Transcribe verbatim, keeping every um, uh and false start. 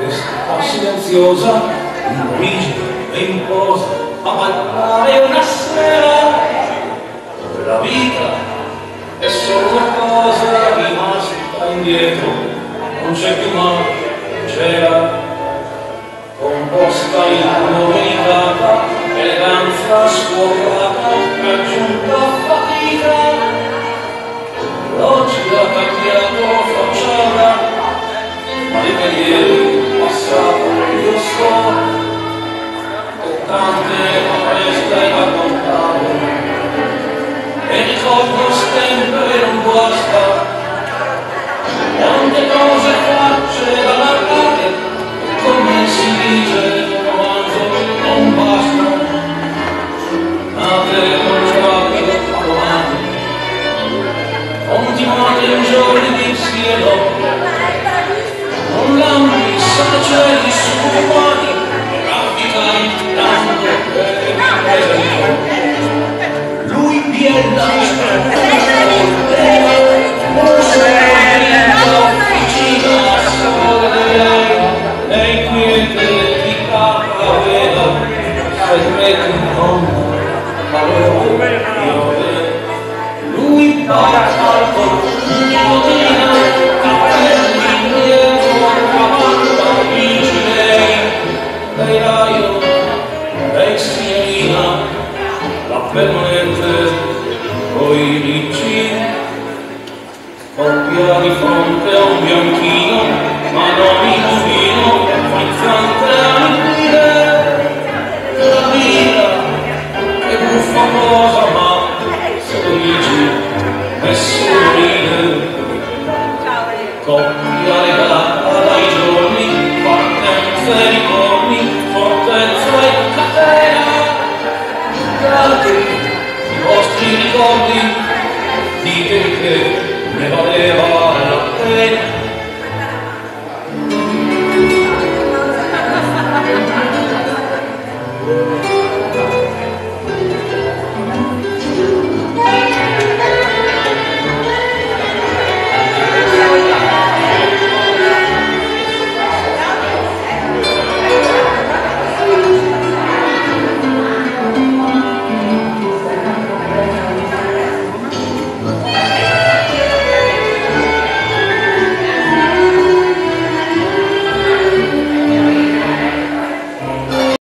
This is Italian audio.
resta silenziosa, incomincia e imposa a ballare una sera. La vita è solo una cosa rimasta indietro, non c'è più male, c'era composta in domenicata, eleganza scuoprata, raggiunta fatica. Oggi ha cambiato facciata, ma di ieri passato io so che tante feste raccontavo e ricordo sempre non basta. Quante cose facce da narrare, come si dice in un romanzo, non basta. Nate con sguardo a domani, continuate in giorni di cielo, non lampi sacerdi subumani, rafficai tanto che mi presentò. Lui biella mi spaventa, non sei vicino a sole di lei, lei quiete di capa vera, se metti in fondo, allora io vedo. Lui parla al nipotina, capelli indietro, cavallo, vinci lei, lei raio, lei signorina, la permanente, poi ricci, coppia di fronte a un bianchino, ma non in vino, ma in fronte a un guide, la vita è buffa cosa, ma se tu dici nessuno ride. Coppia legata dai giorni, partenza e ritorni, fortezza e catena. Altri i vostri ricordi, ditemi che ne valeva